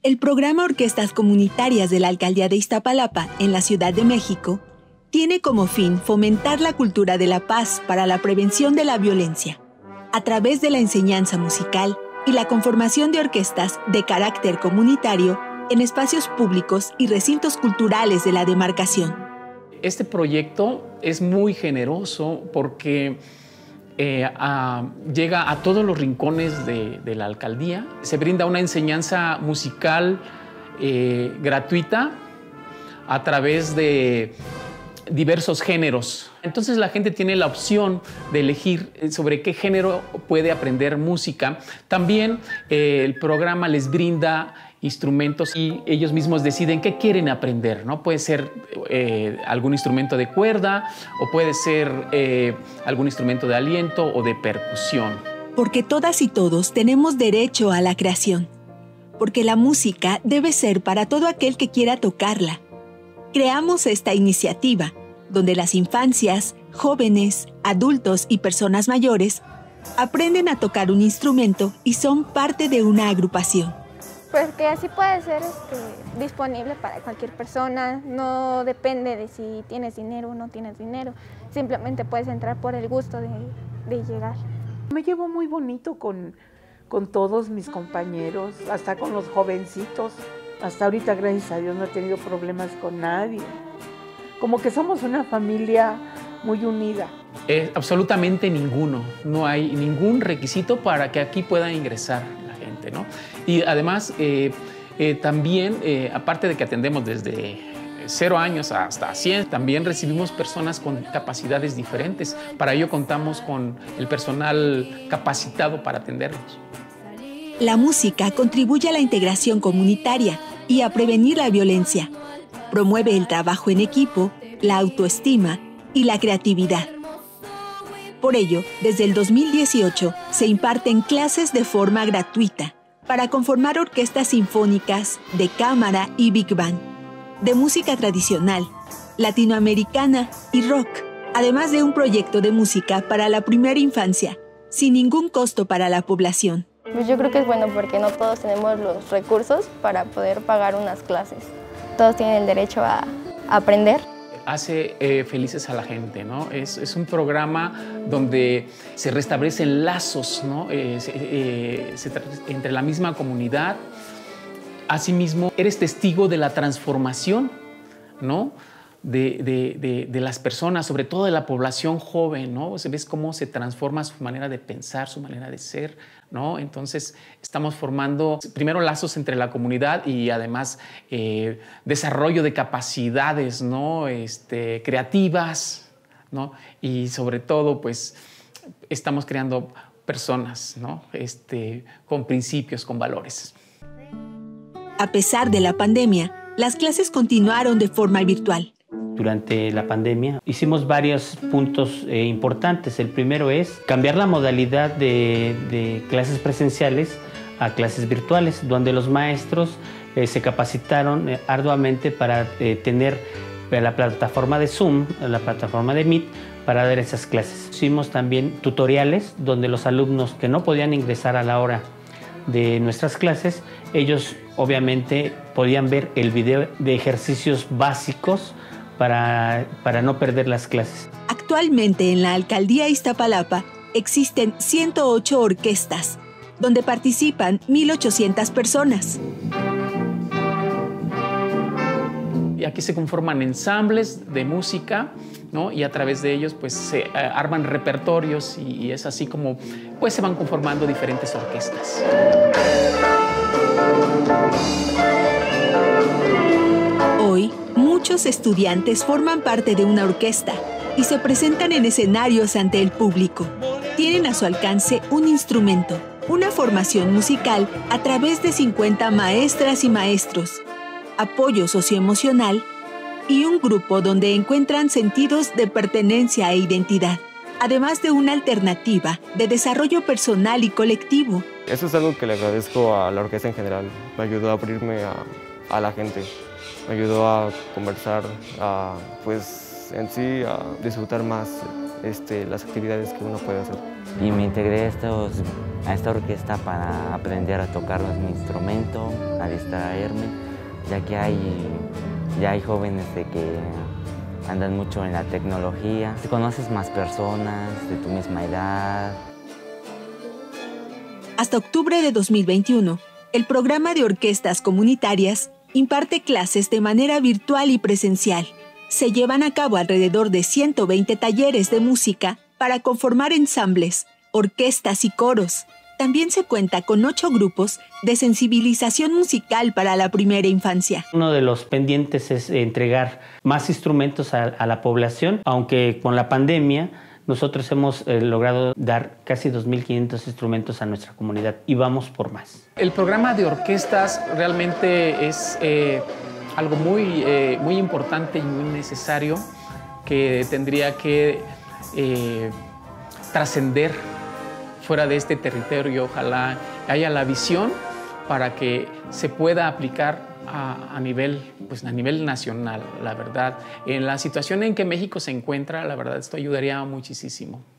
El programa Orquestas Comunitarias de la Alcaldía de Iztapalapa, en la Ciudad de México, tiene como fin fomentar la cultura de la paz para la prevención de la violencia, a través de la enseñanza musical y la conformación de orquestas de carácter comunitario en espacios públicos y recintos culturales de la demarcación. Este proyecto es muy generoso porque llega a todos los rincones de la alcaldía. Se brinda una enseñanza musical gratuita a través de diversos géneros. Entonces la gente tiene la opción de elegir sobre qué género puede aprender música. También el programa les brinda instrumentos y ellos mismos deciden qué quieren aprender, ¿no? Puede ser algún instrumento de cuerda o puede ser algún instrumento de aliento o de percusión. Porque todas y todos tenemos derecho a la creación. Porque la música debe ser para todo aquel que quiera tocarla. Creamos esta iniciativa, donde las infancias, jóvenes, adultos y personas mayores aprenden a tocar un instrumento y son parte de una agrupación. Pues que así puede ser disponible para cualquier persona, no depende de si tienes dinero o no tienes dinero, simplemente puedes entrar por el gusto de llegar. Me llevo muy bonito con todos mis compañeros, hasta con los jovencitos. Hasta ahorita, gracias a Dios, no he tenido problemas con nadie. Como que somos una familia muy unida. Absolutamente ninguno. No hay ningún requisito para que aquí pueda ingresar la gente, ¿no? Y además, también, aparte de que atendemos desde 0 años hasta 100, también recibimos personas con capacidades diferentes. Para ello contamos con el personal capacitado para atenderlos. La música contribuye a la integración comunitaria y a prevenir la violencia. Promueve el trabajo en equipo, la autoestima y la creatividad. Por ello, desde el 2018 se imparten clases de forma gratuita para conformar orquestas sinfónicas, de cámara y big band, de música tradicional, latinoamericana y rock, además de un proyecto de música para la primera infancia, sin ningún costo para la población. Pues yo creo que es bueno porque no todos tenemos los recursos para poder pagar unas clases. Todos tienen el derecho a aprender. Hace felices a la gente, ¿no? Es un programa donde se restablecen lazos, ¿no? Entre la misma comunidad. Asimismo, eres testigo de la transformación, ¿no? De las personas, sobre todo de la población joven, ¿no? Ves cómo se transforma su manera de pensar, su manera de ser, ¿no? Entonces, estamos formando primero lazos entre la comunidad y además desarrollo de capacidades, ¿no? Creativas, ¿no? Y sobre todo, pues, estamos creando personas, ¿no? Con principios, con valores. A pesar de la pandemia, las clases continuaron de forma virtual. Durante la pandemia hicimos varios puntos importantes. El primero es cambiar la modalidad de clases presenciales a clases virtuales, donde los maestros se capacitaron arduamente para tener la plataforma de Zoom, la plataforma de Meet, para dar esas clases. Hicimos también tutoriales donde los alumnos que no podían ingresar a la hora de nuestras clases, ellos obviamente podían ver el video de ejercicios básicos para no perder las clases. Actualmente en la Alcaldía Iztapalapa existen 108 orquestas, donde participan 1,800 personas. Y aquí se conforman ensambles de música, ¿no? Y a través de ellos pues, se arman repertorios y es así como pues, se van conformando diferentes orquestas. Hoy, muchos estudiantes forman parte de una orquesta y se presentan en escenarios ante el público. Tienen a su alcance un instrumento, una formación musical a través de 50 maestras y maestros, apoyo socioemocional y un grupo donde encuentran sentidos de pertenencia e identidad, además de una alternativa de desarrollo personal y colectivo. Eso es algo que le agradezco a la orquesta en general. Me ayudó a abrirme a la gente, me ayudó a conversar, pues en sí a disfrutar más las actividades que uno puede hacer. Y me integré a esta orquesta para aprender a tocar mi instrumento, a distraerme, ya que ya hay jóvenes que andan mucho en la tecnología. Te conoces más personas de tu misma edad. Hasta octubre de 2021, el programa de orquestas comunitarias imparte clases de manera virtual y presencial. Se llevan a cabo alrededor de 120 talleres de música para conformar ensambles, orquestas y coros. También se cuenta con 8 grupos de sensibilización musical para la primera infancia. Uno de los pendientes es entregar más instrumentos a la población, aunque con la pandemia nosotros hemos logrado dar casi 2.500 instrumentos a nuestra comunidad y vamos por más. El programa de orquestas realmente es algo muy importante y muy necesario que tendría que trascender fuera de este territorio. Ojalá haya la visión para que se pueda aplicar a nivel nacional, la verdad. En la situación en que México se encuentra, la verdad, esto ayudaría muchísimo.